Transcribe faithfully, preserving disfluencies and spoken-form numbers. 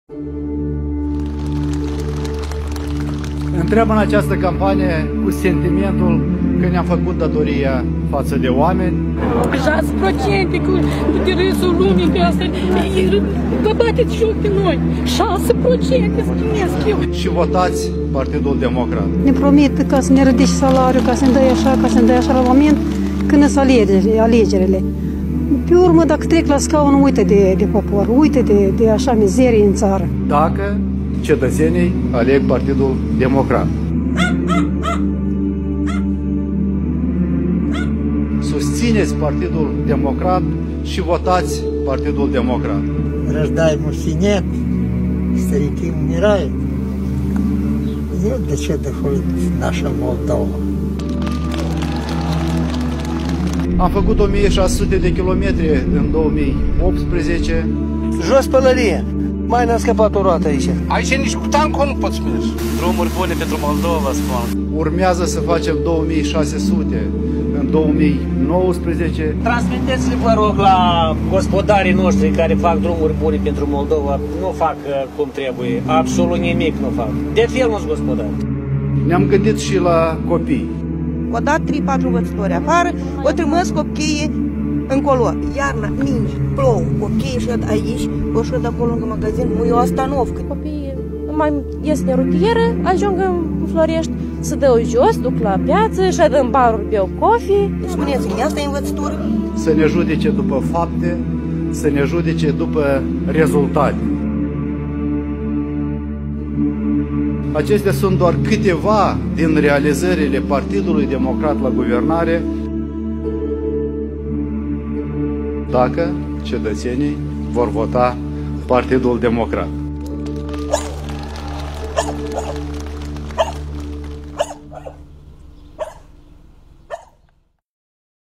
Întreabă în această campanie cu sentimentul că ne-am făcut datoria față de oameni. șase la sută cu interesul lumii de asta, vă bateți joc de noi. șase la sută spunesc eu. Și votați Partidul Democrat. Ne promit ca să ne ridice salariul, ca să-mi dai așa, ca să-mi dai așa la moment când sunt alegerile. Pe urmă, dacă trec la scaun, uite de, de popor, uite de, de așa mizerie în țară. Dacă cetățenii aleg Partidul Democrat. Susțineți Partidul Democrat și votați Partidul Democrat. Рождаем синет, старики умирают. И вот до чего доходит наша Молдова. Am făcut o mie șase sute de kilometri în două mii optsprezece. Jos pălărie. Mai n-a scăpat o roată aici. Aici nici cu tancul nu poți merge. Drumuri bune pentru Moldova, spun. Urmează să facem două mii șase sute în două mii nouăsprezece. Transmiteți-le, vă rog, la gospodarii noștri care fac drumuri bune pentru Moldova. Nu fac cum trebuie. Absolut nimic nu fac. De fel nu-s gospodari. Ne-am gândit și la copii. O dat trei patru învățători afară, o trimis copiii încolo. Iarna, ninge, plouă, copiii șed aici, o șed acolo în magazin, nu e o ostanovcă. Copiii mai ies de rutieră, ajung în Florești, se dă jos, duc la piață, șed în baruri, beau coffee. Spuneți-mi, asta e învățătură? Să ne judece după fapte, să ne judece după rezultate. Acestea sunt doar câteva din realizările Partidului Democrat la guvernare, dacă cetățenii vor vota Partidul Democrat.